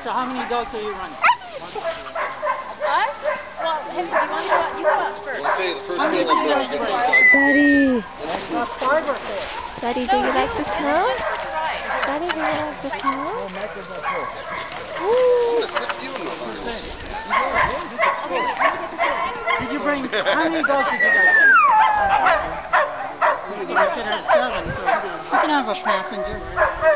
So how many dogs are you running? Us? Well, Henry, do you want to go out? You go out first. I'll tell you the first How many thing do you I'll guys do. bring? Daddy, About 5 or 4? Daddy, do you like the snow? Daddy, do you like the snow? I'm gonna slip you in the fire. Did you bring, how many dogs did you guys bring? So we could have 7, so we can have a passenger.